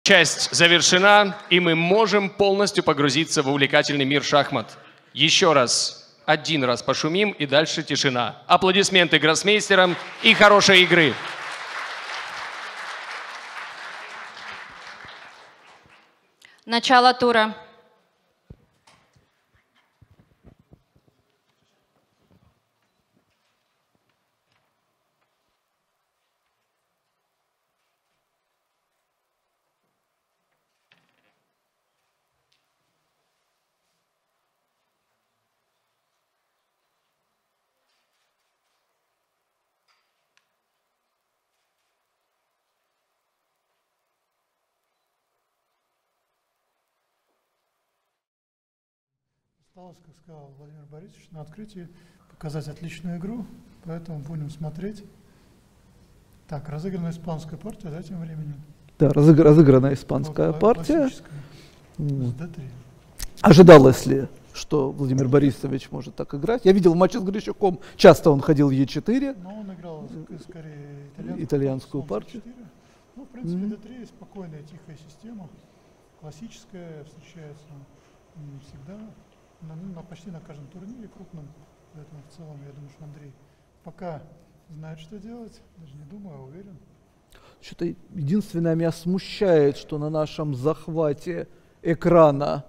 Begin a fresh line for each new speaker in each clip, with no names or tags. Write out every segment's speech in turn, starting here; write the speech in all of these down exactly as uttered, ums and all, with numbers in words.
Часть завершена, и мы можем полностью погрузиться в увлекательный мир шахмат. Еще раз, один раз пошумим, и дальше тишина. Аплодисменты гроссмейстерам и хорошей игры.
Начало тура.
Осталось, как сказал Владимир Борисович, на открытии показать отличную игру, поэтому будем смотреть. Так, разыграна испанская партия, да, тем временем?
Да, разыгр разыграна испанская вот, партия.
Вот. дэ три.
Ожидалось ли, что Владимир Борисович может так играть? Я видел матчи с Грищуком, часто он ходил е четыре.
Но он играл скорее итальянскую,
итальянскую партию.
Ну, в принципе, mm-hmm. дэ три спокойная, тихая система, классическая, встречается всегда. На, на, почти на каждом турнире крупном, поэтому в целом, я думаю, что Андрей пока знает, что делать, даже не думаю, а уверен.
Что-то единственное меня смущает, что на нашем захвате экрана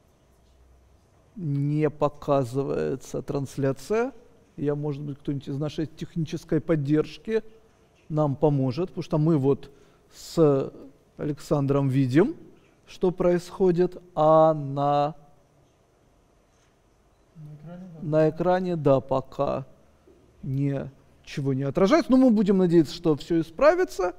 не показывается трансляция. Я, может быть, кто-нибудь из нашей технической поддержки нам поможет, потому что мы вот с Александром видим, что происходит, а на
На экране, да.
На экране, да, пока ничего не отражается. Но мы будем надеяться, что все исправится.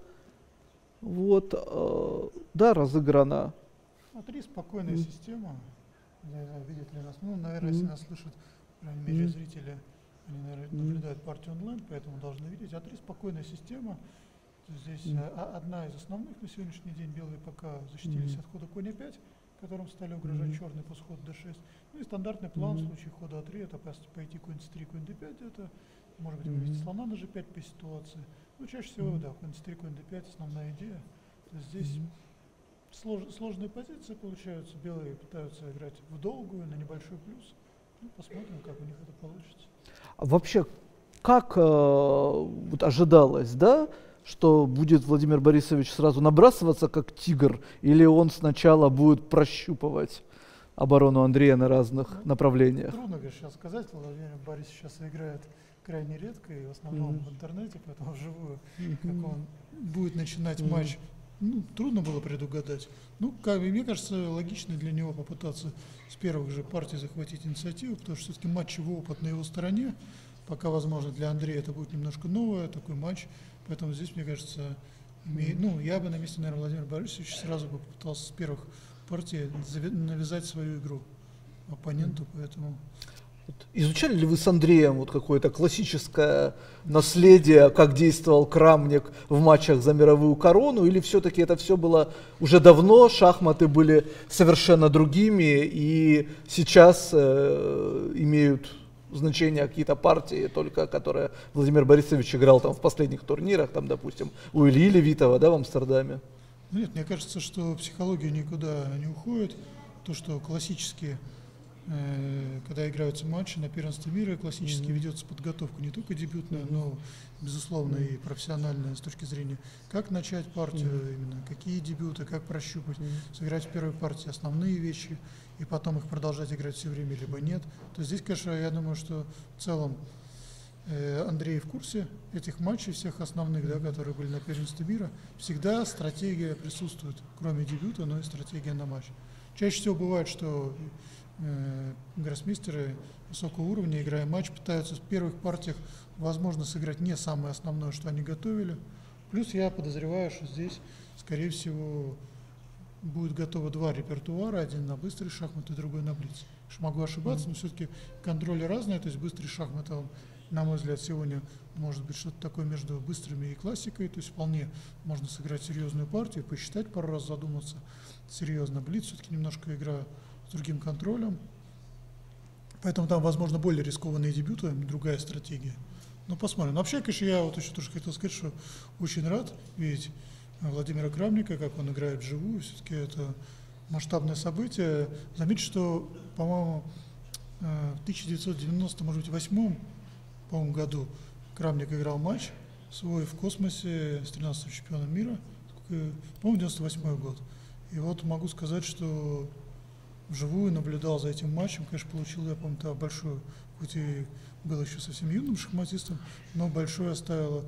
Вот, э, да, разыграна.
Смотри, спокойная mm. система. Не знаю, видят ли нас. Ну, наверное, mm. если нас слышат, по крайней мере, mm. зрители, они, наверное, mm. наблюдают партию онлайн, поэтому должны видеть. А три спокойная система. Здесь mm. а, одна из основных на сегодняшний день. Белые пока защитились mm. от хода конь пять, которым стали угрожать mm-hmm. черный после хода дэ шесть. Ну и стандартный план mm-hmm. в случае хода а три, это пойти конь цэ три, конь дэ пять, это может быть вывести mm-hmm. слона на жэ пять по ситуации. Ну чаще всего, mm-hmm. да, конь цэ три, конь дэ пять, основная идея. То есть здесь mm-hmm. слож, сложные позиции получаются, белые пытаются играть в долгую, на небольшой плюс. Ну, посмотрим, как у них это получится.
А вообще, как э, вот ожидалось, да, что будет Владимир Борисович сразу набрасываться как тигр, или он сначала будет прощупывать оборону Андрея на разных ну, направлениях?
Трудно, конечно, сейчас сказать. Владимир Борисович сейчас играет крайне редко, и в основном mm-hmm. в интернете, поэтому вживую, mm-hmm. как он будет начинать mm-hmm. матч, ну, трудно было предугадать. Ну, как, мне кажется, логично для него попытаться с первых же партий захватить инициативу, потому что все-таки матчевой опыт на его стороне. Пока, возможно, для Андрея это будет немножко новое, такой матч. Поэтому здесь, мне кажется, mm-hmm. ну, я бы на месте, наверное, Владимира Борисовича сразу бы попытался с первых партий навязать свою игру оппоненту, mm-hmm. поэтому...
Изучали ли вы с Андреем вот какое-то классическое наследие, как действовал Крамник в матчах за мировую корону, или все-таки это все было уже давно, шахматы были совершенно другими, и сейчас э, имеют значение какие-то партии, только которые Владимир Борисович играл там в последних турнирах, там, допустим, у Ильи Левитова, да, в Амстердаме?
Нет, мне кажется, что психология никуда не уходит. То, что классические, э, когда играются матчи на первенстве мира, классически mm-hmm. ведется подготовка не только дебютная, mm-hmm. но, безусловно, mm-hmm. и профессиональная с точки зрения, как начать партию mm-hmm. именно, какие дебюты, как прощупать, mm-hmm. сыграть в первой партии основные вещи, и потом их продолжать играть все время, либо нет. То здесь, конечно, я думаю, что в целом э, Андрей в курсе этих матчей, всех основных, да, которые были на первенстве мира. Всегда стратегия присутствует, кроме дебюта, но и стратегия на матч. Чаще всего бывает, что э, гроссмейстеры высокого уровня, играя матч, пытаются в первых партиях, возможно, сыграть не самое основное, что они готовили. Плюс я подозреваю, что здесь, скорее всего, будет готово два репертуара, один на быстрые шахматы, другой на блиц. Могу ошибаться, mm-hmm. но все-таки контроли разные, то есть быстрый шахмат, он, на мой взгляд, сегодня может быть что-то такое между быстрыми и классикой, то есть вполне можно сыграть серьезную партию, посчитать пару раз, задуматься серьезно. Блиц все-таки немножко игра с другим контролем, поэтому там, возможно, более рискованные дебюты, другая стратегия. Ну, посмотрим. Но вообще, конечно, я вот еще тоже хотел сказать, что очень рад видеть Владимира Крамника, как он играет вживую, все-таки это масштабное событие. Заметьте, что, по-моему, в тысяча девятьсот девяносто, может быть, восьмом, по-моему, году Крамник играл матч свой в космосе с тринадцатым чемпионом мира, по-моему, девяносто восьмой год. И вот могу сказать, что вживую наблюдал за этим матчем, конечно, получил, я помню, тогда большую, хоть и был еще совсем юным шахматистом, но большой оставило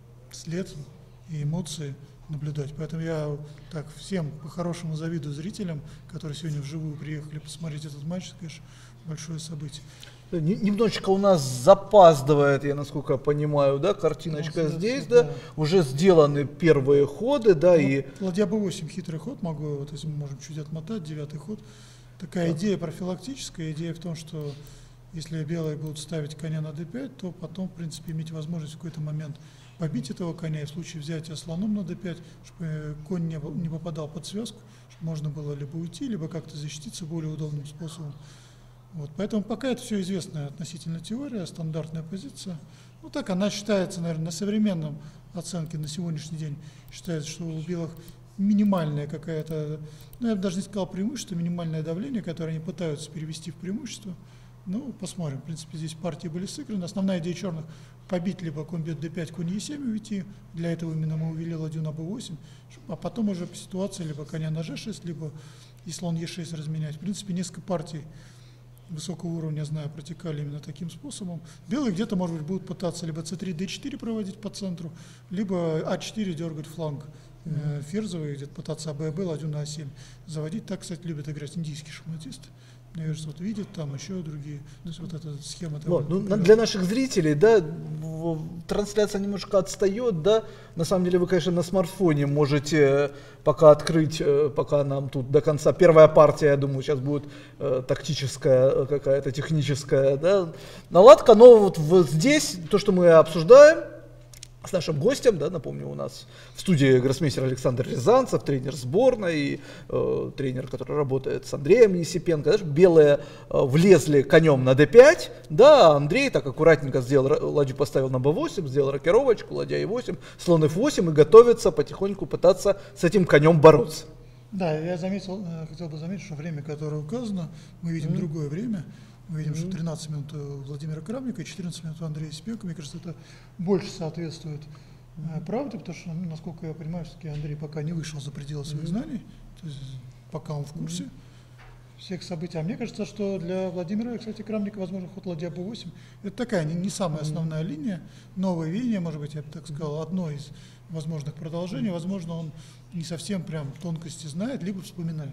след и эмоции наблюдать. Поэтому я так всем по-хорошему завидую зрителям, которые сегодня вживую приехали посмотреть этот матч, это, конечно, большое событие.
Немножечко у нас запаздывает, я насколько понимаю, да, картиночка
Ну,
здесь,
да,
да,
да.
уже сделаны первые ходы, да,
Ну,
и...
ладья бэ восемь, хитрый ход, могу, вот если мы можем чуть отмотать, девятый ход. Такая
Да.
идея профилактическая, идея в том, что если белые будут ставить коня на дэ пять, то потом, в принципе, иметь возможность в какой-то момент побить этого коня, и в случае взятия слоном на дэ пять, чтобы конь не, не попадал под связку, чтобы можно было либо уйти, либо как-то защититься более удобным способом. Вот, поэтому пока это все известная относительно теория, стандартная позиция. Ну так она считается, наверное, на современном оценке на сегодняшний день считается, что у белых минимальная какая-то, ну я бы даже не сказал преимущество, минимальное давление, которое они пытаются перевести в преимущество. Ну, посмотрим. В принципе, здесь партии были сыграны. Основная идея черных – побить либо конь бьет дэ пять, конь е семь уйти. Для этого именно мы увели ладью на бэ восемь. А потом уже по ситуации либо коня на жэ шесть, либо и слон е шесть разменять. В принципе, несколько партий высокого уровня, знаю, протекали именно таким способом. Белые где-то, может быть, будут пытаться либо цэ три дэ четыре проводить по центру, либо а четыре дергать фланг э, ферзовый, где-то пытаться а бэ бэ, ладью на а семь заводить. Так, кстати, любят играть индийские шахматисты. Мне кажется, вот видят там еще другие. То есть вот эта схема.
Вот, ну, для наших зрителей, да, трансляция немножко отстает, да. На самом деле вы, конечно, на смартфоне можете пока открыть, пока нам тут до конца. Первая партия, я думаю, сейчас будет э, тактическая, какая-то техническая, да, наладка. Но вот в, здесь то, что мы обсуждаем с нашим гостем, да, напомню, у нас в студии гроссмейстер Александр Рязанцев, тренер сборной, и, э, тренер, который работает с Андреем Есипенко. Да, белые э, влезли конем на дэ пять, да, Андрей так аккуратненько сделал, ладью поставил на бэ восемь, сделал рокировочку, ладья е восемь, слон эф восемь и готовится потихоньку пытаться с этим конем бороться.
Да, я заметил, хотел бы заметить, что время, которое указано, мы видим mm-hmm. другое время. Мы видим, mm-hmm. что тринадцать минут у Владимира Крамника и четырнадцать минут у Андрея Есипенко. Мне кажется, это больше соответствует mm-hmm. правде, потому что, ну, насколько я понимаю, все-таки Андрей пока не вышел за пределы своих mm-hmm. знаний, то есть пока он в курсе mm-hmm. всех событий. А мне кажется, что для Владимира, кстати, Крамника, возможно, ход ладья бэ восемь, это такая не, не самая основная mm-hmm. линия, новая линия, может быть, я бы так сказал, одно из возможных продолжений. Mm-hmm. Возможно, он не совсем прям тонкости знает, либо вспоминает.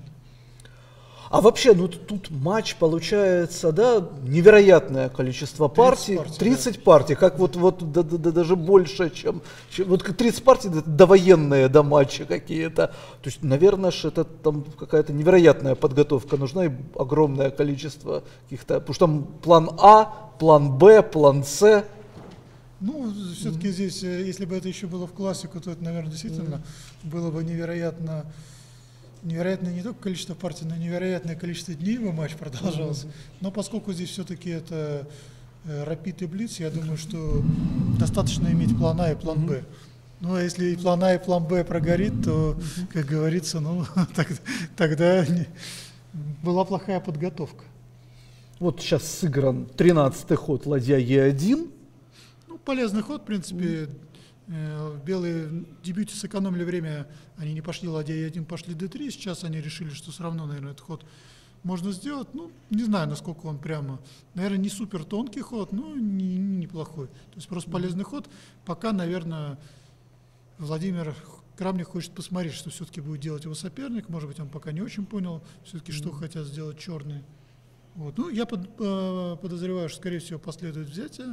А
вообще, ну тут матч получается, да, невероятное количество партий,
тридцать партий,
тридцать
да.
партий, как вот, вот да, да, даже больше, чем, чем вот тридцать партий, это довоенные, да, матчи какие-то. То есть, наверное, это там какая-то невероятная подготовка нужна и огромное количество каких-то, потому что там план А, план Б, план С.
Ну, все-таки mm-hmm. здесь, если бы это еще было в классику, то это, наверное, действительно mm-hmm. было бы невероятно. Невероятное не только количество партий, но невероятное количество дней бы матч продолжался. Mm-hmm. Но поскольку здесь все-таки это э, рапид и блиц, я думаю, что достаточно иметь план А и план Б. Mm-hmm. Ну, а если и план А и план Б прогорит, то, mm-hmm. как говорится, ну, так, тогда не, была плохая подготовка.
Вот сейчас сыгран тринадцатый ход ладья е один.
Ну, полезный ход, в принципе. Mm-hmm. Белые в дебюте сэкономили время, они не пошли ладья е один, пошли дэ три, сейчас они решили, что все равно, наверное, этот ход можно сделать. Ну, не знаю, насколько он прямо, наверное, не супер тонкий ход, но не, не неплохой. То есть просто полезный ход. Пока, наверное, Владимир Крамник хочет посмотреть, что все-таки будет делать его соперник. Может быть, он пока не очень понял, все-таки, что хотят сделать черные. Вот. Ну, я под, подозреваю, что, скорее всего, последует взятие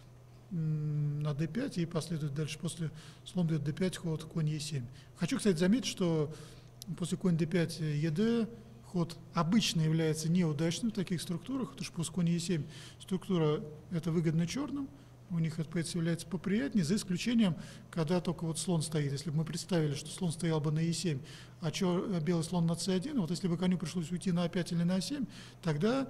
на дэ пять и последует дальше после слон бьет дэ пять, ход конь е семь. Хочу, кстати, заметить, что после конь дэ пять ед ход обычно является неудачным в таких структурах, потому что после конь е семь структура это выгодно черным, у них это является поприятнее, за исключением, когда только вот слон стоит. Если бы мы представили, что слон стоял бы на е семь, а чер, белый слон на цэ один, вот если бы коню пришлось уйти на а пять или на а семь, тогда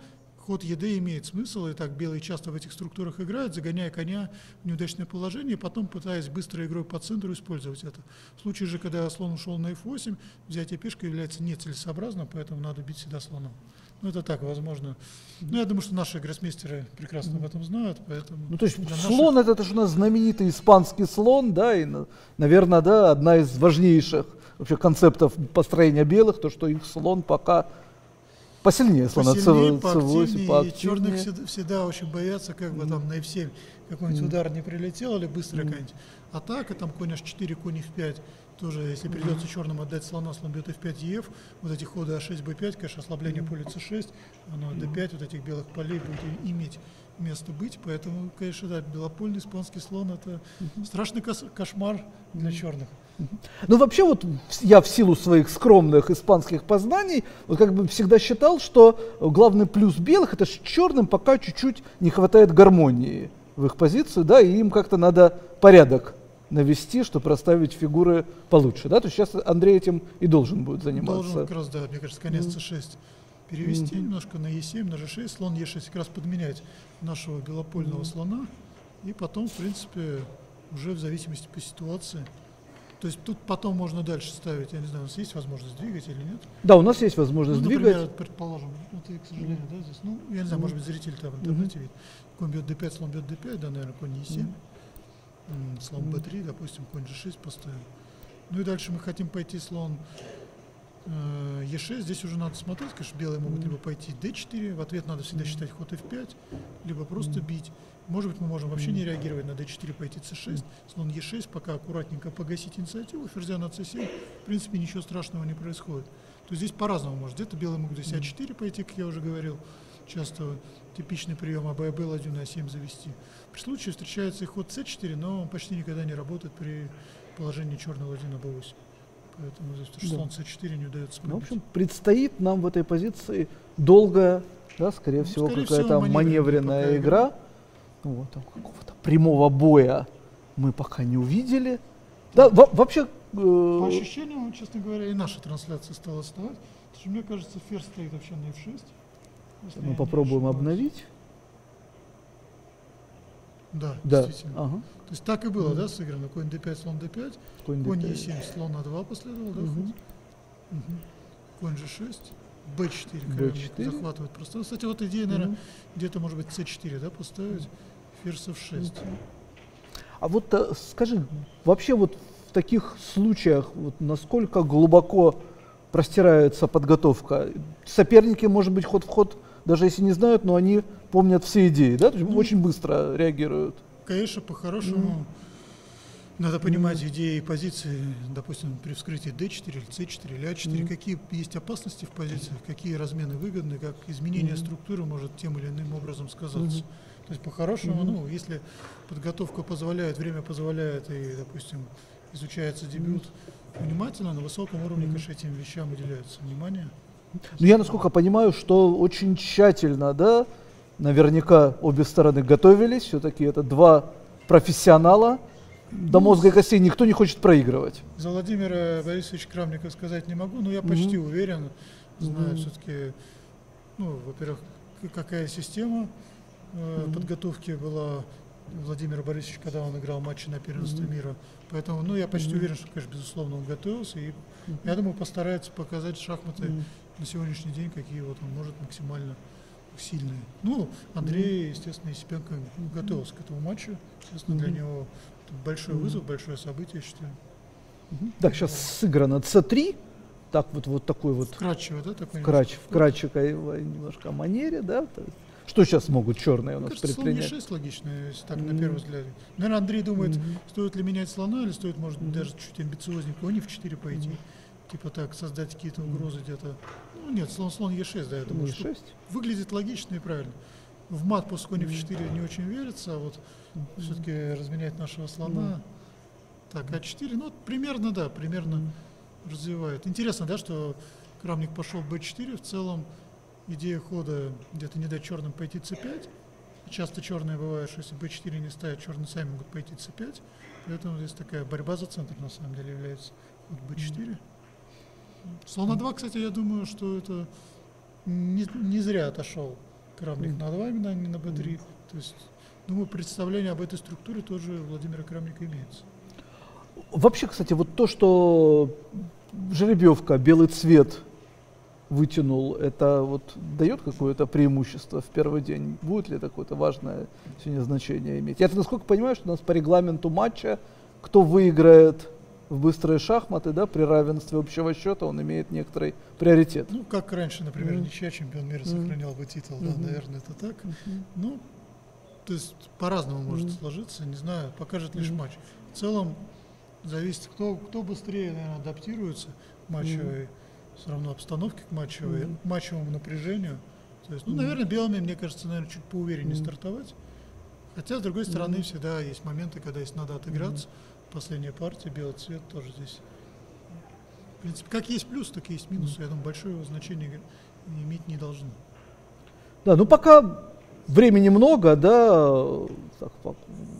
ход еды имеет смысл, и так белый часто в этих структурах играет, загоняя коня в неудачное положение, и потом пытаясь быстрой игрой по центру использовать это. В случае же, когда слон ушел на эф восемь, взятие пешкой является нецелесообразным, поэтому надо бить всегда слоном. Ну, это так, возможно. Ну, я думаю, что наши гроссмейстеры прекрасно об этом знают, поэтому...
Ну, то есть
для
слон
наших...
это, это же у нас знаменитый испанский слон, да, и, наверное, да, одна из важнейших вообще концептов построения белых, то, что их слон пока посильнее слона,
Посильнее,
цэ восемь, поактивнее.
И черных всегда, всегда очень боятся, как бы там на эф семь какой-нибудь
Mm.
удар не прилетел, или быстрая
Mm.
какая-нибудь атака, там конь аш четыре, конь эф пять, тоже, если придется черным отдать слона, слон бьет эф пять, еф, вот эти ходы а шесть, бэ пять, конечно, ослабление поля цэ шесть, оно дэ пять, вот этих белых полей будет иметь место быть, поэтому, конечно, да, белопольный испанский слон это страшный кос- кошмар для черных.
Ну, вообще, вот я в силу своих скромных испанских познаний, вот как бы всегда считал, что главный плюс белых, это что черным пока чуть-чуть не хватает гармонии в их позицию, да, и им как-то надо порядок навести, чтобы расставить фигуры получше, да, то есть сейчас Андрей этим и должен будет заниматься.
Должен как раз, да, мне кажется, конец цэ шесть перевести
Мгм.
немножко на е семь, на же шесть, слон е шесть как раз подменять нашего белопольного слона, и потом, в принципе, уже в зависимости по ситуации. То есть тут потом можно дальше ставить, я не знаю, у нас есть возможность двигать или нет?
Да, у нас есть возможность
Ну,
двигать.
например, предположим, это, к сожалению, да, здесь, ну, я не знаю, может быть, зритель там в интернете видит. Конь бьет дэ пять, слон бьет дэ пять, да, наверное, конь е семь, м, слон бэ три, допустим, конь же шесть поставим. Ну и дальше мы хотим пойти слон э, е шесть, здесь уже надо смотреть, конечно, белые могут либо пойти дэ четыре, в ответ надо всегда считать ход эф пять, либо просто бить. Может быть, мы можем вообще не реагировать на дэ четыре, пойти цэ шесть, слон е шесть, пока аккуратненько погасить инициативу, ферзя на цэ семь, в принципе, ничего страшного не происходит. То есть здесь по-разному может. Где-то белые могут здесь а четыре пойти, как я уже говорил, часто типичный прием а бэ бэ ладью на а семь завести. При случае встречается и ход цэ четыре, но он почти никогда не работает при положении черной ладьи на бэ восемь. Поэтому здесь тоже
Да.
слон цэ четыре не удается побить.
Ну, в общем, предстоит нам в этой позиции долгая, да, скорее
Ну,
всего,
скорее
какая-то
всего, маневренная
маневренная
пока
игра. Ну, вот, там какого-то прямого боя мы пока не увидели. Да, во- вообще... э,
По ощущениям, честно говоря, и наша трансляция стала вставать. Потому что мне кажется, ферзь стоит вообще на эф шесть. если я
мы
не
попробуем
ошибаюсь.
обновить.
Да,
Да.
действительно.
Ага.
То есть так и было, да, сыграно. Конь дэ пять, слон дэ пять,
Конь
конь
дэ
е
пять.
семь, слон а два последовал, да,
Мгм.
ход? Мгм. Конь же шесть, бэ четыре,
бэ
король
четыре.
захватывает просто. Ну, кстати, вот идея, наверное,
Мгм.
где-то, может быть, цэ четыре, да, поставить, ферзь эф шесть.
А вот э, скажи, вообще вот в таких случаях, вот насколько глубоко простирается подготовка? Соперники, может быть, ход в ход, даже если не знают, но они помнят все идеи, да? То есть
Ну,
очень быстро реагируют.
Конечно, по-хорошему надо понимать идеи и позиции, допустим, при вскрытии дэ четыре, или цэ четыре, или а четыре,
Мгм.
какие есть опасности в позициях, какие размены выгодны, как изменение структуры может тем или иным образом сказаться.
Мгм.
То есть по-хорошему,
Мгм.
ну, если подготовка позволяет, время позволяет, и, допустим, изучается дебют внимательно, на высоком уровне, конечно, этим вещам уделяется внимание.
Ну, я, насколько понимаю, что очень тщательно, да, наверняка обе стороны готовились, все-таки это два профессионала, до
Ну,
мозга и костей никто не хочет проигрывать.
За Владимира Борисовича Крамника сказать не могу, но я почти уверен, знаю
Мгм.
все-таки, ну, во-первых, к- какая система э, подготовки была у Владимира Борисовича, когда он играл матчи на первенство мира. Поэтому, ну, я почти уверен, что, конечно, безусловно, он готовился. И, я думаю, постарается показать шахматы на сегодняшний день, какие вот он может максимально сильные. Ну, Андрей, естественно, Есипенко готовился к этому матчу. Естественно, для него это большой вызов, большое событие, я считаю.
Так, сейчас сыграно цэ три, так вот, вот такой вот
Вкратчиво, да, такой?
вкрач,
немножко?
вкрадчивой немножко манере, да? То есть что сейчас могут черные у
Мне
нас
кажется, слон е
предпринять?
шесть логично, если так на первый взгляд. Наверное, Андрей думает,
Мгм.
стоит ли менять слона, или стоит, может быть, даже чуть амбициознее конь эф четыре пойти. Типа так, создать какие-то угрозы где-то. Ну нет, слон, слон е шесть, да, я думаю,
е
что
шесть.
выглядит логично и правильно. В мат после конь эф четыре не очень верится, а вот все-таки разменять нашего слона. Так, а четыре, ну вот примерно, да, примерно развивает. Интересно, да, что Крамник пошел бэ четыре, в целом идея хода где-то не дать черным пойти цэ пять. Часто черные бывают, что если бэ четыре не ставят, черные сами могут пойти цэ пять. Поэтому здесь такая борьба за центр на самом деле является ход бэ четыре. Слон а два, кстати, я думаю, что это не, не зря отошел Крамник на два, именно не на бэ три. То есть, думаю, представление об этой структуре тоже у Владимира Крамника имеется.
Вообще, кстати, вот то, что жеребьевка, белый цвет вытянул, это вот дает какое-то преимущество в первый день? Будет ли это какое-то важное сегодня значение иметь? Я, насколько понимаю, что у нас по регламенту матча, кто выиграет в быстрые шахматы, да, при равенстве общего счета, он имеет некоторый приоритет.
Ну, как раньше, например,
Mm.
ничья, чемпион мира
Mm.
сохранял бы титул, да,
Mm-hmm.
наверное, это так.
Mm-hmm.
Ну, то есть по-разному может
Mm.
сложиться, не знаю, покажет лишь
Mm.
матч. В целом зависит, кто, кто быстрее, наверное, адаптируется к матчевой, все равно обстановке к матчевой,
Mm.
к матчевому напряжению. То есть, ну,
Mm.
наверное, белыми, мне кажется, наверное, чуть поувереннее
Mm.
стартовать. Хотя, с другой стороны,
Mm.
всегда есть моменты, когда если надо отыграться. Последняя партия, белый цвет тоже здесь. В принципе, как есть плюс, так и есть минус. Я думаю, большое его значение иметь не должно.
Да, ну пока времени много, да, так, по-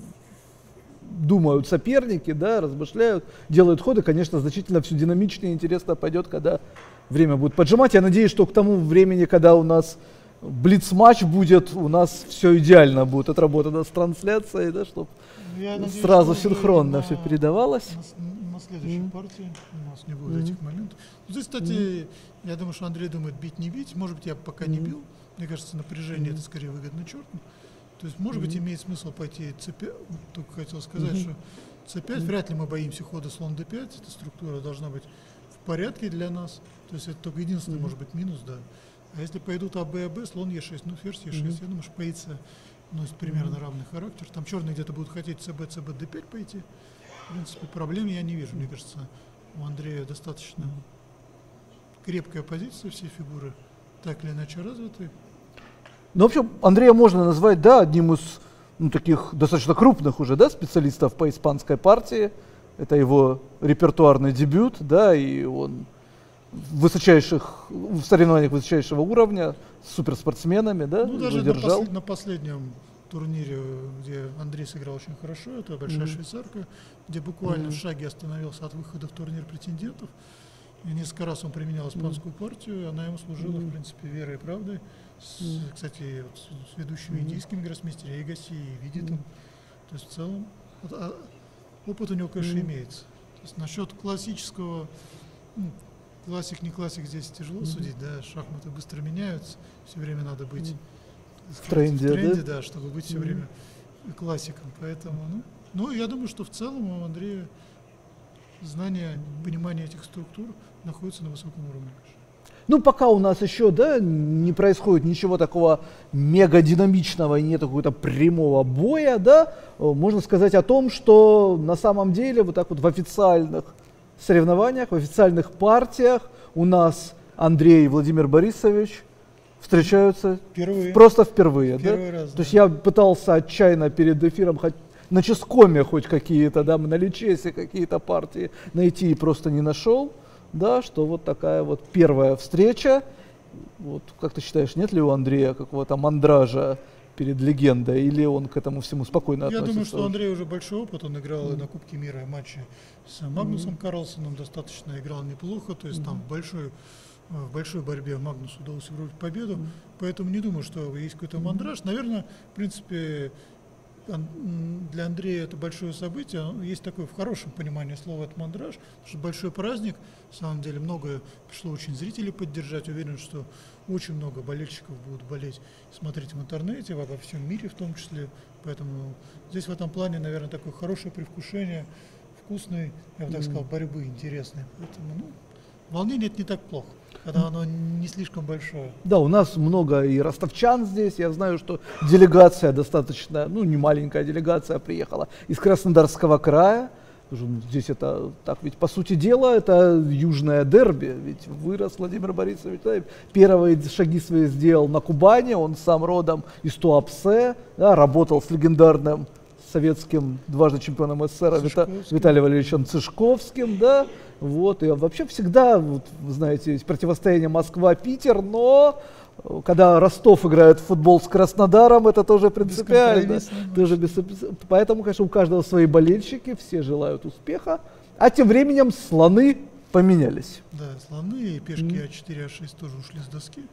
думают соперники, да, размышляют, делают ходы, конечно, значительно все динамичнее и интересно пойдет, когда время будет поджимать. Я надеюсь, что к тому времени, когда у нас блиц-матч будет, у нас все идеально будет отработано с трансляцией, да, чтобы
Я надеюсь,
сразу
что уже
синхронно
на-
все передавалось.
На, с- на следующей
Мгм.
партии у нас не будет
Мгм.
этих моментов. Здесь, кстати, я думаю, что Андрей думает бить, не бить. Может быть, я пока не
Мгм.
бил. Мне кажется, напряжение
Мгм.
это скорее выгодно черным. То есть, может быть,
Мгм.
имеет смысл пойти цэ пять. Вот только хотел сказать,
Мгм.
что цэ пять вряд ли мы боимся хода слон дэ пять. Эта структура должна быть в порядке для нас. То есть это только единственный,
Мгм.
может быть, минус, да. А если пойдут а бэ, а бэ, слон е шесть, ну ферзь е шесть,
Мгм.
я думаю, что позиция носит примерно равный характер. Там черные где-то будут хотеть цэ бэ, цэ бэ, дэ пять пойти. В принципе, проблем я не вижу. Мне кажется, у Андрея достаточно крепкая позиция, все фигуры так или иначе развиты.
Ну, в общем, Андрея можно назвать, да, одним из, ну, таких достаточно крупных уже, да, специалистов по испанской партии. Это его репертуарный дебют, да, и он в высочайших, в соревнованиях высочайшего уровня, с суперспортсменами, да,
Ну, даже на,
выдержал.
послед- на последнем турнире, где Андрей сыграл очень хорошо, это большая
Мгм.
швейцарка, где буквально
Мгм.
в шаге остановился от выхода в турнир претендентов. И несколько раз он применял испанскую партию, она ему служила,
Мгм.
в принципе, верой и правдой. С,
Мгм.
Кстати, вот с, с ведущими
Мгм.
индийскими гроссмейстерами, и Гаси, и Видитом.
Мгм.
То есть в целом вот, а, опыт у него, конечно,
Мгм.
имеется. То есть насчет классического, ну, классик, не классик, здесь тяжело
Мгм.
судить, да, шахматы быстро меняются, все время надо быть
Мгм.
так
В
сказать,
тренде,
в тренде,
да?
да, чтобы быть все
Мгм.
время классиком. Поэтому, ну, ну, я думаю, что в целом у Андрея знание, понимание этих структур находится на высоком уровне.
Ну, пока у нас еще, да, не происходит ничего такого мега динамичного и нет какого-то прямого боя, да, э, можно сказать о том, что на самом деле вот так вот в официальных соревнованиях, в официальных партиях у нас Андрей и Владимир Борисович встречаются
Впервые.
просто впервые,
Первый
да?
раз,
То
да.
есть я пытался отчаянно перед эфиром хоть на ческоме хоть какие-то, да, на личесе какие-то партии найти и просто не нашел. Да, что вот такая вот первая встреча. Вот, как ты считаешь, нет ли у Андрея какого-то мандража перед легендой, или он к этому всему спокойно
Я
относится?
думаю, что у
уже?
Андрея уже большой опыт, он играл и на Кубке мира и матче с Магнусом Карлсоном, достаточно играл неплохо, то есть там в большой, в большой борьбе Магнусу удалось вырвать победу, поэтому не думаю, что есть какой-то мандраж. Наверное, в принципе, ан- м, для Андрея это большое событие, есть такое в хорошем понимании слова это мандраж, потому что большой праздник, на самом деле много пришло очень зрителей поддержать, уверен, что очень много болельщиков будут болеть, смотреть в интернете, во во всем мире в том числе, поэтому здесь в этом плане, наверное, такое хорошее привкушение, вкусной, я бы так сказал, борьбы интересной, поэтому, ну, волнение это не так плохо, когда оно не слишком большое.
Да, у нас много и ростовчан здесь. Я знаю, что делегация достаточно, ну, не маленькая делегация приехала из Краснодарского края. Тоже здесь это, так ведь по сути дела, это южное дерби. Ведь вырос Владимир Борисович, да, и первые шаги свои сделал на Кубани. Он сам родом из Туапсе, да, работал с легендарным советским дважды чемпионом СССР Вита-
Цышковским.
Виталием Валерьевичем Цышковским, да, вот, и вообще всегда, вот, вы знаете, есть противостояние Москва-Питер, но э, когда Ростов играет в футбол с Краснодаром, это тоже принципиально,
Бескомпромиссный матч.
тоже без- поэтому, конечно, у каждого свои болельщики, все желают успеха, а тем временем слоны поменялись.
Да, слоны и пешки а четыре, а шесть тоже ушли с доски.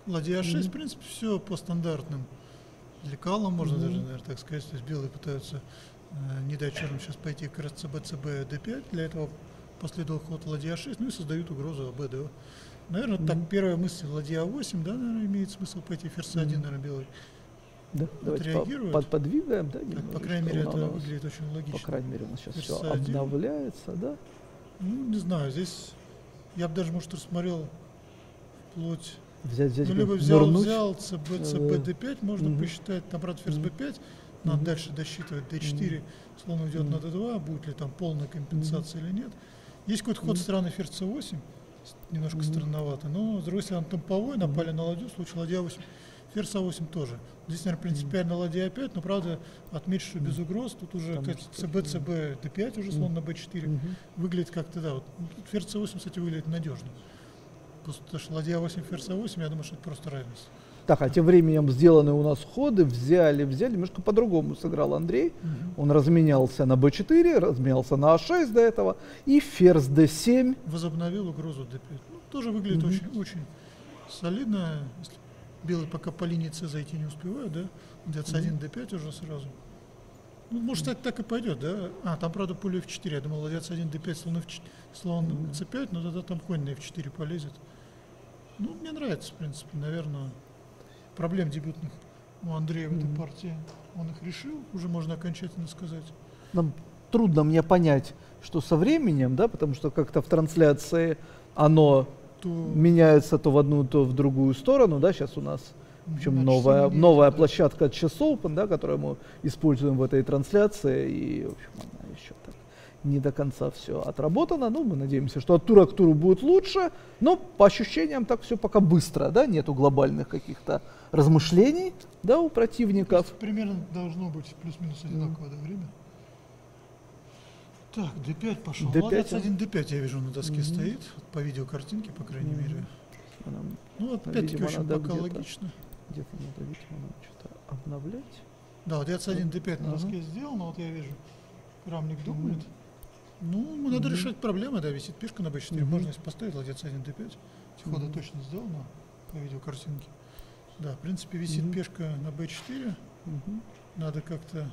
Ладья а шесть, в принципе, все по стандартным лекалам, можно даже, наверное, так сказать. То есть белые пытаются э, не дать черным сейчас пойти как раз цб, цб, дэ пять. Для этого последовал ход ладья а шесть, ну и создают угрозу АБ, ДО. Наверное, mm-hmm. так первая мысль ладья а восемь, да, наверное, имеет смысл пойти. Ферзь один, mm-hmm. наверное, белый.
Да, давайте по, под, подвигаем, да,
так, по крайней мере, это нас, выглядит очень логично.
По крайней мере, у нас сейчас
Ферзь
все один. обновляется, да?
Ну, не знаю, здесь я бы даже, может, рассмотрел вплоть.
Взять, взять,
ну, либо взял,
нырнуть.
взял цб, цб, дэ пять, можно mm-hmm. посчитать, там, правда, ферзь бэ пять, надо mm-hmm. дальше досчитывать дэ четыре, mm-hmm. слон уйдет mm-hmm. на дэ два, будет ли там полная компенсация mm-hmm. или нет. Есть какой-то ход mm-hmm. странный ферзь цэ восемь, немножко mm-hmm. странновато, но, с другой стороны, темповой, напали mm-hmm. на ладью, в случае ладья восемь, ферзь а восемь тоже. Здесь, наверное, принципиально ладья а пять, но, правда, отметить, что без угроз, тут уже цб, цб, дэ пять, уже слон на бэ четыре, mm-hmm. выглядит как-то, да, вот, ферзь цэ восемь, кстати, выглядит надежно. Потому что ладья восемь, ферзь а восемь, я думаю, что это просто равенство.
Так, а тем временем сделаны у нас ходы, взяли, взяли, немножко по-другому сыграл Андрей. Угу. Он разменялся на бэ четыре, разменялся на а шесть до этого, и ферзь дэ семь.
Возобновил угрозу дэ пять. Ну, тоже выглядит угу. очень, очень солидно. Если белые пока по линии С зайти не успевают, да? дэ один, дэ пять уже сразу. Ну, может, так, так и пойдет, да? А, там, правда, поле эф четыре. Я думал, ладья один, дэ пять, слон, слон угу. цэ пять, но тогда там конь на эф четыре полезет. Ну, мне нравится, в принципе, наверное, проблем дебютных у Андрея в этой mm-hmm. партии. Он их решил, уже можно окончательно сказать.
Нам трудно мне понять, что со временем, да, потому что как-то в трансляции оно то... меняется то в одну, то в другую сторону, да, сейчас у нас причем mm-hmm. новая, новая да. площадка Chess Open, да, которую мы используем в этой трансляции, и, в общем, она еще так не до конца все отработано, ну, мы надеемся, что от тура к туру будет лучше, но по ощущениям так все пока быстро, да, нету глобальных каких-то размышлений, да, у противников.
Примерно должно быть плюс-минус одинаковое mm. время. Так, дэ пять пошел.
дэ пять,
ладья один, дэ пять, я вижу, на доске mm-hmm. стоит, по видеокартинке, по крайней mm-hmm. мере.
Она,
ну, опять-таки, очень пока где-то, логично.
Где-то надо, видимо, надо что-то обновлять.
Да, ладья один, дэ пять на uh-huh. доске сделано, вот я вижу, Крамник думает. Mm-hmm. Ну, надо mm-hmm. решать проблемы, да, висит пешка на бэ четыре, mm-hmm. можно если поставить ладья один, дэ пять, эти ходы mm-hmm. точно сделано по видеокартинке. Да, в принципе, висит mm-hmm. пешка на бэ четыре, mm-hmm. надо как-то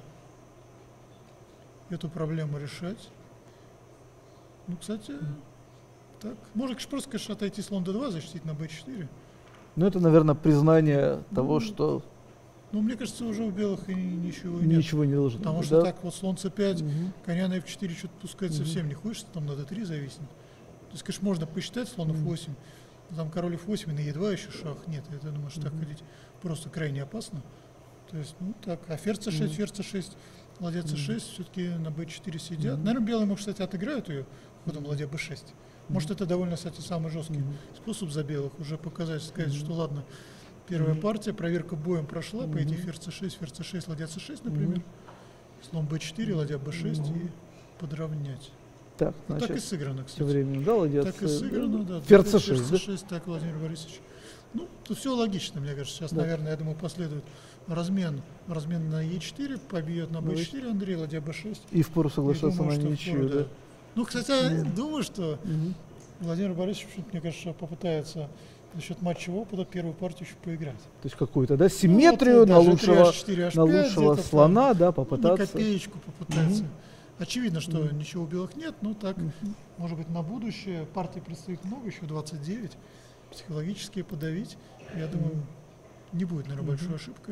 эту проблему решать. Ну, кстати, mm-hmm. так, можно просто, конечно, отойти слон дэ два, защитить на бэ четыре.
Ну, это, наверное, признание mm-hmm. того, что...
Ну, мне кажется, уже у белых и ничего нет.
Ничего не должно.
Потому
быть,
что
да?
так вот слон цэ пять, угу. коня на эф четыре что-то пускать угу. совсем не хочется, там на дэ три зависнет. То есть, конечно, можно посчитать слон эф восемь, но там король эф восемь и на е два еще шах. Нет, я думаю, что угу. так ходить просто крайне опасно. То есть, ну так, а ферзь цэ шесть, угу. ферзь цэ шесть, ладья цэ шесть угу. все-таки на бэ четыре сидят. Угу. Наверное, белые, может, кстати, отыграют ее ходом ладья бэ шесть. Может, угу. это довольно, кстати, самый жесткий угу. способ за белых, уже показать, сказать, угу. что ладно, первая mm-hmm. партия, проверка боем прошла, mm-hmm. пойти ферзь цэ шесть, ферзь цэ шесть, ладья цэ шесть, например, mm-hmm. слон бэ четыре, ладья бэ шесть mm-hmm. и подровнять.
Так,
ну,
значит,
так и сыграно, кстати.
Временем, да, ладья
так и сыграно, да.
Ферзь цэ шесть,
ферзь цэ шесть, да? Так, Владимир Борисович. Ну, тут все логично, мне кажется. Сейчас, да. наверное, я думаю, последует размен, размен на е четыре, побьет на бэ четыре Андрей, ладья бэ шесть.
И впору соглашаться на ничью, да.
да. Ну, кстати, я думаю, что mm-hmm. Владимир Борисович, мне кажется, попытается за счет матчевого опыта первую партию еще поиграть.
То есть какую-то, да, симметрию ну, вот, на лучшего,
четыре,
на лучшего слона, там, да, попытаться.
На копеечку попытаться.
Угу.
Очевидно, что
угу.
ничего у белых нет, но так, угу. может быть, на будущее. Партий предстоит много, еще двадцать девять. Психологически подавить, я думаю, не будет, наверное, угу. большой ошибкой.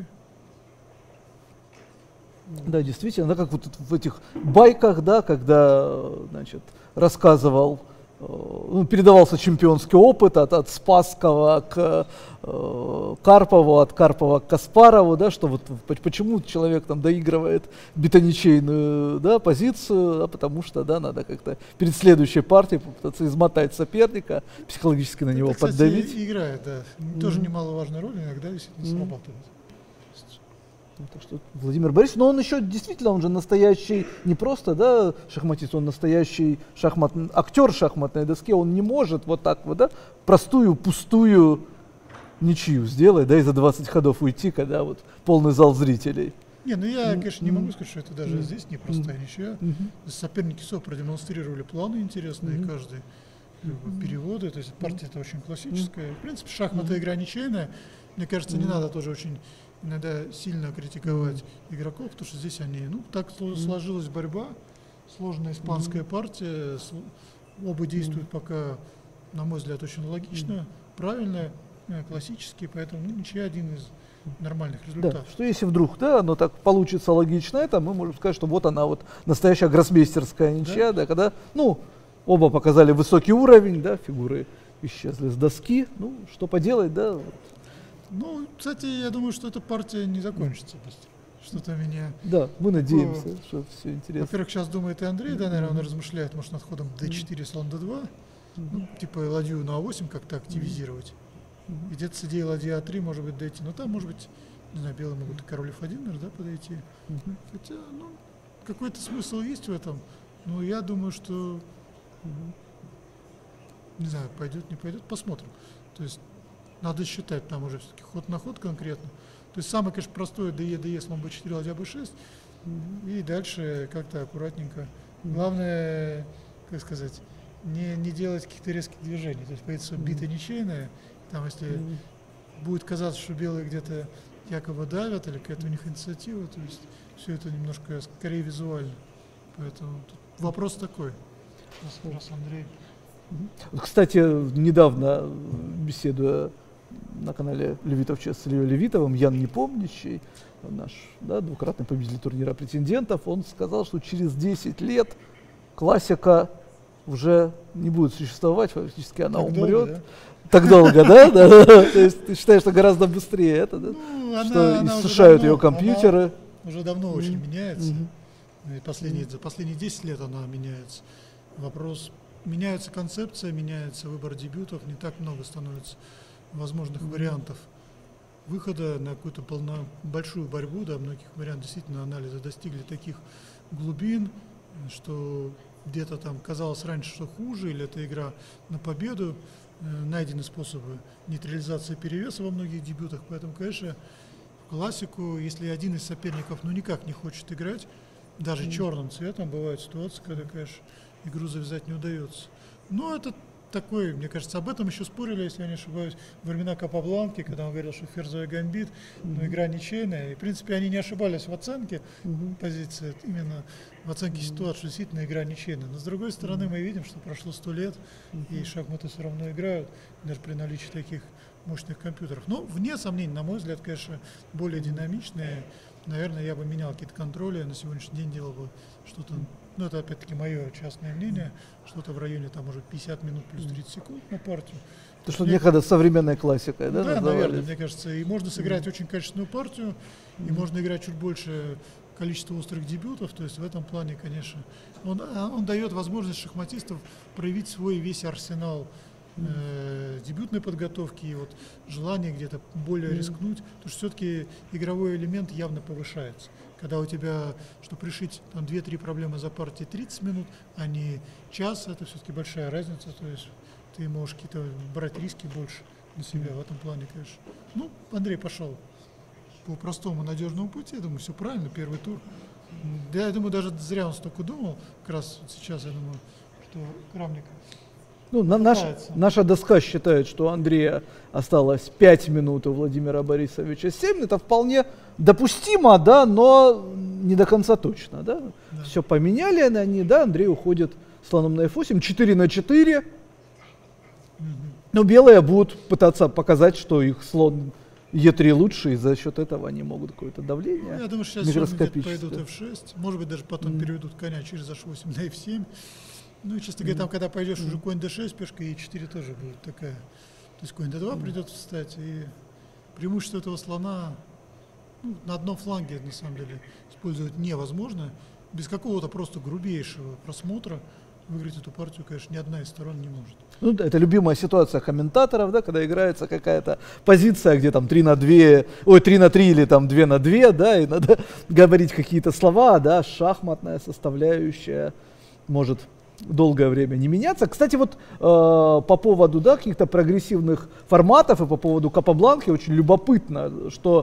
Да, действительно, да, как вот в этих байках, да, когда, значит, рассказывал, ну, передавался чемпионский опыт от, от Спасского к э, Карпову, от Карпова к Каспарову, да, что вот почему человек там доигрывает бетоничейную, да, позицию, да, потому что, да, надо как-то перед следующей партией попытаться измотать соперника, психологически на него
это,
поддавить.
Кстати, играет, да, mm-hmm. тоже немаловажную роль иногда действительно mm-hmm. срабатывает.
Так что Владимир Борисович, но он еще действительно, он же настоящий, не просто, да, шахматист, он настоящий шахмат, актер шахматной доске, он не может вот так вот, да, простую, пустую ничью сделать, да, и за двадцать ходов уйти, когда вот полный зал зрителей.
Не, ну я, конечно, не могу сказать, что это даже здесь непростая ничья. Соперники СО продемонстрировали планы интересные, каждый. переводы, то есть партия это очень классическая. В принципе, шахматы игра ничейная. Мне кажется, не надо тоже очень иногда сильно критиковать игроков, потому что здесь они, ну, так сложилась борьба, сложная испанская партия, оба действуют пока, на мой взгляд, очень логично, правильно, классические, поэтому ну, ничья один из нормальных результатов.
Да, что если вдруг, да, оно так получится логично, это мы можем сказать, что вот она вот настоящая гроссмейстерская ничья, да, да когда, ну, оба показали высокий уровень, да, фигуры исчезли с доски, ну, что поделать, да. Вот.
Ну, кстати, я думаю, что эта партия не закончится быстро. Что-то меня...
Да, мы надеемся, такого... что все интересно.
Во-первых, сейчас думает и Андрей, да, наверное, он размышляет, может, над ходом дэ четыре, слон дэ два, ну, типа ладью на а восемь как-то активизировать. И где-то с идеей ладья а три, может быть, дойти. Но там, может быть, не знаю, белые могут и король эф один, наверное, да, подойти. Uh-huh. Хотя, ну, какой-то смысл есть в этом. Но я думаю, что, uh-huh. не знаю, пойдет, не пойдет, посмотрим. То есть надо считать там уже все-таки ход на ход конкретно. То есть самое, конечно, простое дэ, дэ, слон бэ четыре, ладья бэ шесть. Uh-huh. И дальше как-то аккуратненько. Uh-huh. Главное, как сказать, не, не делать каких-то резких движений. То есть, появится uh-huh. бита ничейная. Там, если mm-hmm. будет казаться, что белые где-то якобы давят, или какая-то у них инициатива, то есть все это немножко скорее визуально. Поэтому тут вопрос такой. Раз, раз Андрей.
Mm-hmm. Кстати, недавно, беседуя на канале Левитов Чес с Ильей Левитовым, Ян Непомнящий, наш, да, двукратный победитель турнира претендентов, он сказал, что через десять лет классика уже не будет существовать, фактически она так умрет. Долго, да? Так долго, да? То есть ты считаешь, что гораздо быстрее это, да? Что иссушают ее компьютеры?
Уже давно очень меняется. Последние, за последние десять лет она меняется. Вопрос, меняется концепция, меняется выбор дебютов, не так много становится возможных вариантов выхода на какую-то полно, большую борьбу, да, многих вариантов действительно анализа достигли таких глубин, что где-то там казалось раньше, что хуже, или это игра на победу. Найдены способы нейтрализации перевеса во многих дебютах, поэтому, конечно, в классику, если один из соперников ну никак не хочет играть, даже mm. черным цветом, бывают ситуации, когда, конечно, игру завязать не удается. Но это такой, мне кажется, об этом еще спорили, если я не ошибаюсь, во времена Капабланки, когда он говорил, что ферзовый гамбит, mm-hmm. но игра ничейная. И, в принципе, они не ошибались в оценке mm-hmm. позиции, именно в оценке mm-hmm. ситуации, что действительно игра ничейная. Но, с другой стороны, mm-hmm. мы видим, что прошло сто лет, mm-hmm. и шахматы все равно играют, даже при наличии таких мощных компьютеров. Но, вне сомнений, на мой взгляд, конечно, более динамичные. Наверное, я бы менял какие-то контроли, на сегодняшний день делал бы что-то, ну, это опять-таки мое частное мнение, что-то в районе, там, может, пятьдесят минут плюс тридцать секунд на партию.
То, что некогда современная классика, да?
Да, называли? Наверное, мне кажется, и можно сыграть mm-hmm. очень качественную партию, mm-hmm. и можно играть чуть больше количества острых дебютов, то есть в этом плане, конечно, он, он дает возможность шахматистов проявить свой весь арсенал э, дебютной подготовки и вот желание где-то более mm-hmm. рискнуть, потому что все-таки игровой элемент явно повышается. Когда у тебя, чтобы решить там две-три проблемы за партией тридцать минут, а не час, это все-таки большая разница, то есть ты можешь какие-то брать риски больше на себя в этом плане, конечно. Ну, Андрей пошел по простому надежному пути, я думаю, все правильно, первый тур. Да, я думаю, даже зря он столько думал, как раз вот сейчас, я думаю, что Крамник...
Ну, на, наш, наша доска считает, что у Андрея осталось пять минут, у Владимира Борисовича семь. Это вполне допустимо, да, но не до конца точно. Да? Да. Все поменяли они, да, Андрей уходит слоном на эф восемь, четыре на четыре. Угу. Но белые будут пытаться показать, что их слон е три лучше, и за счет этого они могут какое-то давление.
Ну, я думаю, сейчас пойдут эф шесть, может быть, даже потом mm. переведут коня через аш восемь на эф семь. Ну и, честно говоря, mm. там, когда пойдешь mm. уже конь дэ шесть, пешка е четыре тоже будет такая. То есть конь дэ два mm. придется встать, и преимущество этого слона ну, на одном фланге, на самом деле, использовать невозможно. Без какого-то просто грубейшего просмотра выиграть эту партию, конечно, ни одна из сторон не может.
Ну, это любимая ситуация комментаторов, да, когда играется какая-то позиция, где там три на два, ой, три на три или там два на два, да, и надо говорить какие-то слова, да, шахматная составляющая может долгое время не меняться. Кстати, вот э, по поводу, да, каких-то прогрессивных форматов и по поводу Капабланки очень любопытно, что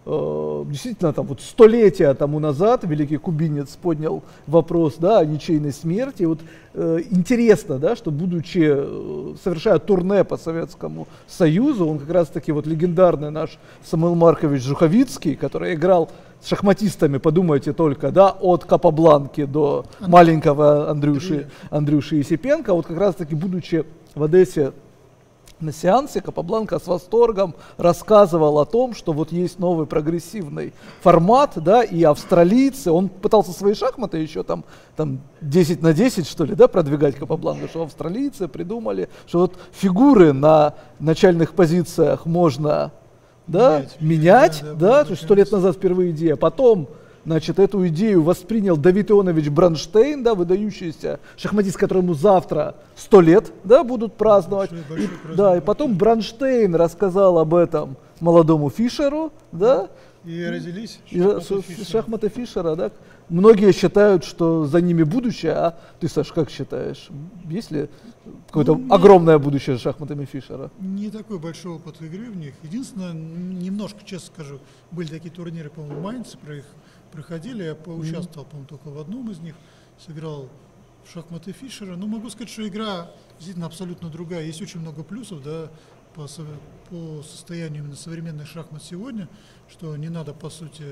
э, действительно там вот столетия тому назад великий кубинец поднял вопрос, да, о ничейной смерти. Вот э, интересно, да, что будучи э, совершая турне по Советскому Союзу, он как раз таки вот легендарный наш Самуил Маркович Жуховицкий, который играл с шахматистами, подумайте только, да, от Капабланки до маленького Андрюши, Андрюши Есипенко, вот как раз таки будучи в Одессе на сеансе, Капабланка с восторгом рассказывал о том, что вот есть новый прогрессивный формат, да, и австралийцы, он пытался свои шахматы еще там, там десять на десять, что ли, да, продвигать Капабланку, что австралийцы придумали, что вот фигуры на начальных позициях можно, да, менять, менять да, да, да, то есть сто лет назад впервые идея, потом, значит, эту идею воспринял Давид Ионович Бронштейн, да, выдающийся шахматист, которому завтра сто лет, да, будут праздновать. Большой, большой и, праздник, да, и потом Бронштейн рассказал об этом молодому Фишеру, да.
И родились
шахматы, Фишера. шахматы Фишера, да. Многие считают, что за ними будущее, а ты, Саш, как считаешь, есть ли какое-то ну, огромное будущее с шахматами Фишера?
Не такой большой опыт игры в них. Единственное, немножко, честно скажу, были такие турниры, по-моему, в Майнце, про их проходили, я поучаствовал, по-моему, только в одном из них, сыграл в шахматы Фишера. Но могу сказать, что игра действительно абсолютно другая. Есть очень много плюсов, да, по, по состоянию именно современных шахмат сегодня, что не надо, по сути,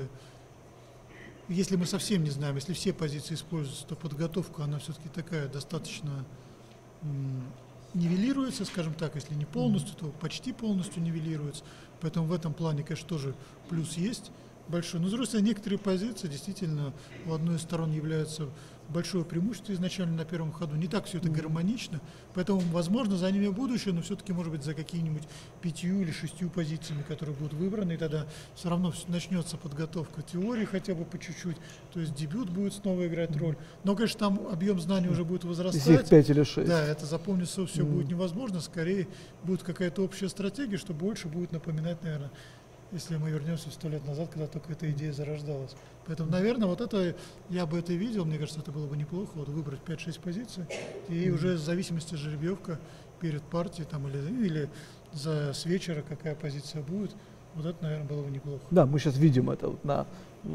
если мы совсем не знаем, если все позиции используются, то подготовка, она все-таки такая достаточно м, нивелируется, скажем так, если не полностью, то почти полностью нивелируется. Поэтому в этом плане, конечно, тоже плюс есть большой. Но, с другой стороны, некоторые позиции действительно у одной из сторон являются большое преимущество изначально на первом ходу. Не так все это гармонично, поэтому, возможно, за ними будущее, но все-таки, может быть, за какими-нибудь пятью или шестью позициями, которые будут выбраны, и тогда все равно начнется подготовка теории хотя бы по чуть-чуть, то есть дебют будет снова играть роль. Но, конечно, там объем знаний уже будет возрастать.
Их пять или шесть.
Да, это запомнится все mm. будет невозможно, скорее будет какая-то общая стратегия, что больше будет напоминать, наверное, если мы вернемся в сто лет назад, когда только эта идея зарождалась. Поэтому, наверное, вот это, я бы это видел, мне кажется, это было бы неплохо, вот выбрать пять-шесть позиций, и mm-hmm. уже в зависимости жеребьевка перед партией, там, или, или за с вечера, какая позиция будет, вот это, наверное, было бы неплохо.
Да, мы сейчас видим это вот на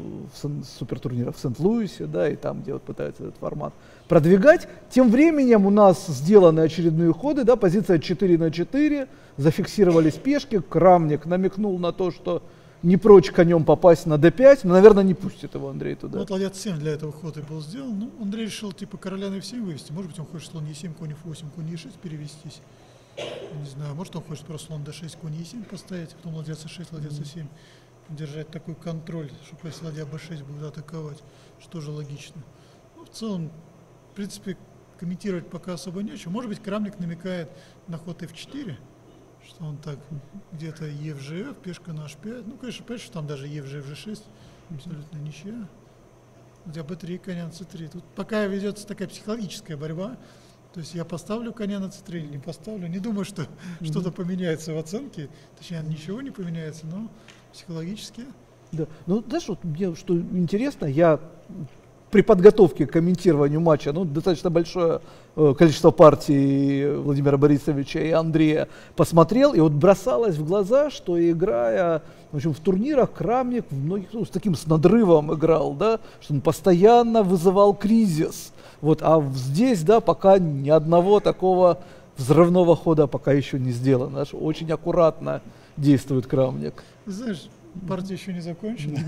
в супертурнирах в Сент-Луисе, да, и там, где вот пытаются этот формат продвигать. Тем временем у нас сделаны очередные ходы, да, позиция четыре на четыре, зафиксировались пешки, Крамник намекнул на то, что не прочь конем попасть на дэ пять, но, наверное, не пустит его Андрей туда.
Вот ладья цэ семь для этого хода был сделан. Ну, Андрей решил типа короля на эф семь вывести. Может быть, он хочет слон е семь, конь эф восемь, конь е шесть перевестись. Я не знаю, может, он хочет просто слон дэ шесть, конь е семь поставить, потом ладья цэ шесть, ладья цэ семь. Держать такой контроль, чтобы если ладья бэ шесть будет атаковать, что же логично. Ну, в целом, в принципе, комментировать пока особо нечего. Может быть, Крамник намекает на ход эф четыре, что он так где-то е в жэ эф, пешка на аш пять. Ну, конечно, понятно, что там даже е в жэ эф жэ шесть, абсолютно ничья. Ладья бэ три, коня на цэ три. Тут пока ведется такая психологическая борьба. То есть я поставлю коня на цэ три или не поставлю. Не думаю, что mm-hmm. что-то поменяется в оценке. Точнее, ничего не поменяется, но психологически.
Да. Ну, знаешь, вот мне что интересно, я при подготовке к комментированию матча, ну, достаточно большое э, количество партий Владимира Борисовича и Андрея посмотрел, и вот бросалось в глаза, что играя, в общем, в турнирах, Крамник в многих, ну, с таким с надрывом играл, да, что он постоянно вызывал кризис. Вот, а здесь, да, пока ни одного такого взрывного хода пока еще не сделано. Знаешь, очень аккуратно действует Крамник.
Знаешь, партия еще не закончена.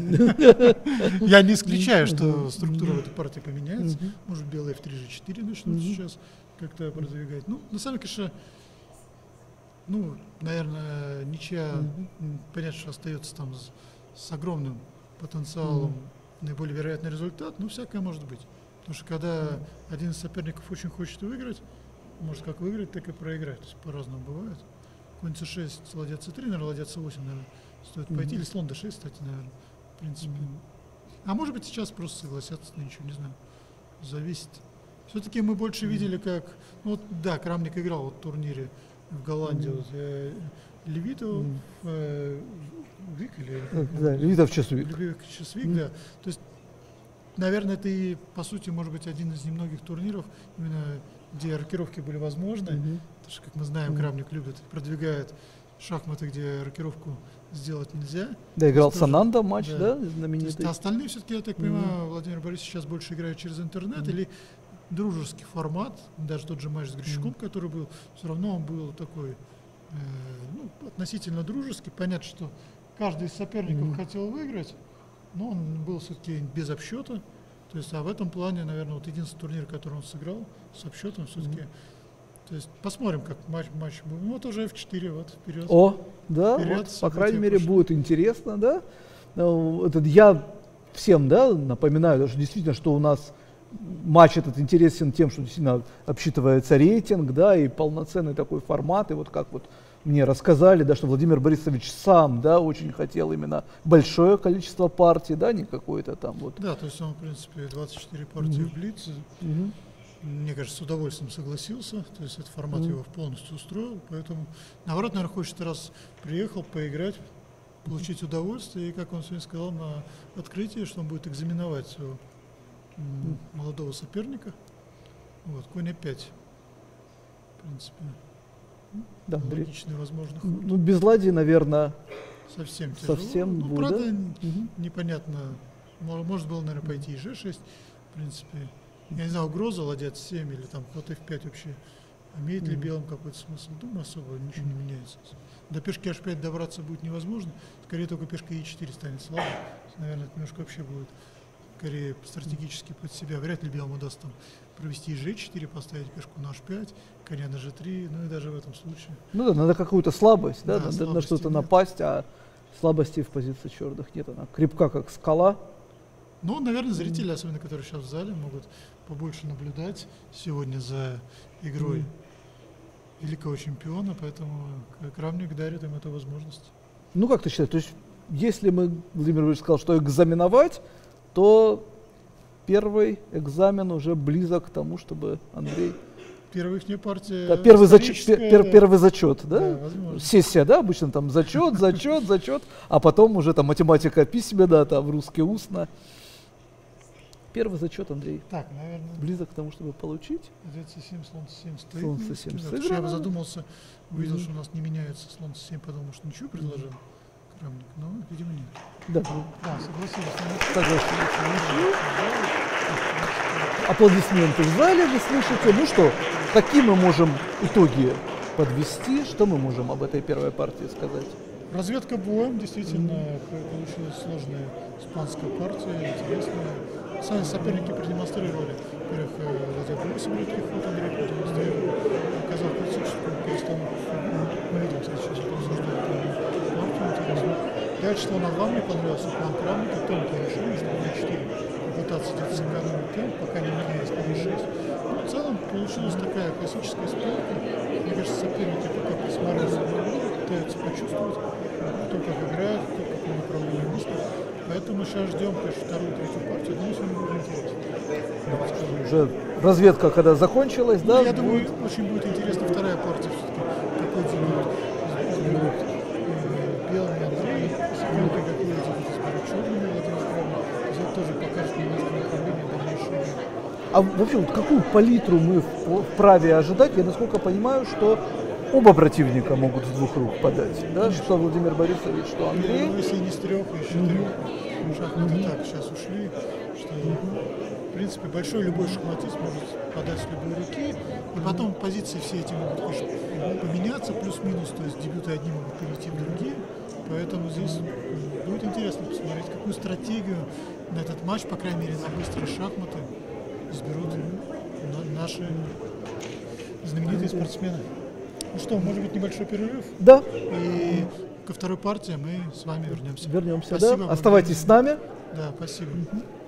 Я не исключаю, что структура в этой партии поменяется. Может, белые эф три жэ четыре начнут сейчас как-то продвигать. Ну, на самом деле, конечно, ну, наверное, ничья, понятно, что остается там с огромным потенциалом, наиболее вероятный результат, но всякое может быть. Потому что когда один из соперников очень хочет выиграть, может как выиграть, так и проиграть. То есть по-разному бывает. Конь цэ шесть, ладья цэ три, наверное, ладья цэ восемь, наверное, стоит mm-hmm. пойти. Или слон дэ шесть, кстати, наверное, в принципе. Mm-hmm. А может быть сейчас просто согласятся на ничего, не знаю. Зависит. Все-таки мы больше mm-hmm. видели, как... Ну, вот, да, Крамник играл вот, в турнире в Голландии. Mm-hmm. Вот, э, Левитов, mm-hmm. э, Вик или...
Да, Левитов Чесвик.
Левитов Чесвик, mm-hmm. да. То есть, наверное, это и, по сути, может быть, один из немногих турниров, именно где рокировки были возможны. Mm-hmm. Потому что, как мы знаем, Крамник любит, продвигает шахматы, где рокировку сделать нельзя.
Да, играл
Тоже-
Сананда матч,
да.
да,
То есть,
знаменитый.
а остальные все-таки, я так
Мгм.
понимаю, Владимир Борисович сейчас больше играет через интернет или дружеский формат, даже тот же матч с Грищуком, который был, все равно он был такой, э, ну, относительно дружеский. Понятно, что каждый из соперников
Мгм.
хотел выиграть, но он был все-таки без обсчета. То есть, а в этом плане, наверное, вот единственный турнир, который он сыграл с обсчетом, все-таки. То есть посмотрим, как матч, матч будет. Ну, вот уже эф четыре, вот вперед.
О, да,
Вперед,
вот, по
события
крайней мере,
пошли.
будет интересно, да. Ну, этот, я всем, да, напоминаю, что действительно, что у нас матч этот интересен тем, что действительно обсчитывается рейтинг, да, и полноценный такой формат, и вот как вот мне рассказали, да, что Владимир Борисович сам, да, очень хотел именно большое количество партий, да, не какое-то там вот.
Да, то есть он, в принципе, двадцать четыре партии
Мгм.
в Блиц.
Мгм.
Мне кажется, с удовольствием согласился. То есть этот формат
Мгм.
его полностью устроил. Поэтому, наоборот, наверное, хочет раз приехал поиграть, получить удовольствие. И, как он сегодня сказал на открытии, что он будет экзаменовать своего м, молодого соперника. Вот, конь а пять. В принципе,
Да, Андрей.
логичный, возможно, ход.
Ну, Безладий, наверное,
Совсем тяжело.
совсем
Ну,
будет,
правда,
да?
н-
Мгм.
непонятно. Мо- Может было, наверное, пойти и же шесть. В принципе, я не знаю, угроза ладья семь или там ход эф пять вообще. Имеет ли
Мгм.
белым какой-то смысл? Думаю, особо ничего не меняется. До пешки аш пять добраться будет невозможно. Скорее только пешка и четыре станет слабой. Наверное, это немножко вообще будет скорее стратегически под себя. Вряд ли белым удастся там провести же четыре, поставить пешку на аш пять, коня на же три. Ну и даже в этом случае.
Ну да, надо какую-то слабость, да,
Да,
надо на
слабости
что-то
нет.
напасть, а слабости в позиции черных нет. Она крепка, как скала.
Ну, наверное, зрители, особенно которые сейчас в зале, могут побольше наблюдать сегодня за игрой
Мгм.
великого чемпиона, поэтому к- Крамник дарит им эту возможность.
Ну, как ты считаешь, то есть, если мы, Владимир Владимирович сказал, что экзаменовать, то первый экзамен уже близок к тому, чтобы Андрей...
Первая их партия.
Да, первый, зачет,
историческая,
пер-
да.
первый зачет, да?
Да, возможно.
Сессия, да, обычно там зачет, зачет, зачет, а потом уже там математика письмена, там русский устно. Первый зачет, Андрей,
Так, наверное,
близок к тому, чтобы получить.
д цэ семь, слон цэ семь стоит.
Слон
Ну,
цэ семь
да, потому что
сыграно.
Я бы задумался, увидел,
Мгм.
что у нас не меняется слон цэ семь, подумал, что ничего предложил Крамник, но, видимо, нет.
Да,
Да, согласились. с нами.
согласен. Аплодисменты в зале вы слышите. Ну что, какие мы можем итоги подвести? Что мы можем об этой первой партии сказать?
Разведка боем, действительно, п- получилась сложная испанская партия, интересная. Сами соперники продемонстрировали, во-первых, э, ладья бэ восемь редкий ход, Андрей продемонстрировал, показал классическую перестановку фигур. Мы видим, кстати, сейчас это обсуждают партию, интересно. Дальше слон а два мне понравился, план Крамника, тонкое решение, что на четыре попытаться где-то сэкономить темп, пока не меняясь на е шесть. Но в целом получилась такая классическая стрелка. Мне кажется, соперники пока присмотрелись на игру, пытаются почувствовать, кто как играет, кто в каком направлении мыслит. Поэтому сейчас ждем, конечно, вторую, третью партию. Думаю, сегодня будет интересно.
Уже разведка, когда закончилась, да?
Ну, я думаю,
будет-
очень будет интересна вторая партия все-таки. Какой дебют изберут э, белыми Андрей, соперника какой дебют изберут черными Владимир Крамник. То есть это тоже покажет немножко направление дальнейшей игры.
А вообще, вот какую палитру мы в- вправе ожидать? Я насколько понимаю, что оба противника могут с двух рук подать. Да? Что Владимир Борисович, что Андрей.
Ну, если не с трех, еще трех. Шахматы так сейчас ушли, что в принципе большой любой шахматист может подать с любой руки. И потом позиции все эти могут, конечно, поменяться плюс-минус, то есть дебюты одни могут перейти в другие. Поэтому здесь м, будет интересно посмотреть, какую стратегию на этот матч, по крайней мере, на быстрые шахматы изберут на- наши знаменитые спортсмены. Ну что, может быть, небольшой перерыв?
Да,
И ко второй партии мы с вами вернемся.
вернемся,
Спасибо
да?
вам.
Оставайтесь с нами.
Да, спасибо.